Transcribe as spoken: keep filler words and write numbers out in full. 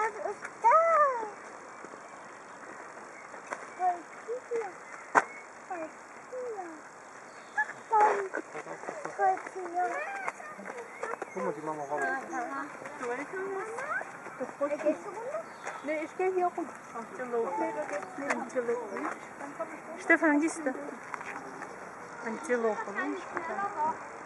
usta. Korkuyor. Korkuyor. Korkuyor. Guck mal, die Mama raus. Nee, ich gehe hier rum. Antelope. Antelope. Stefan, иди сюда. Антилопа, видишь?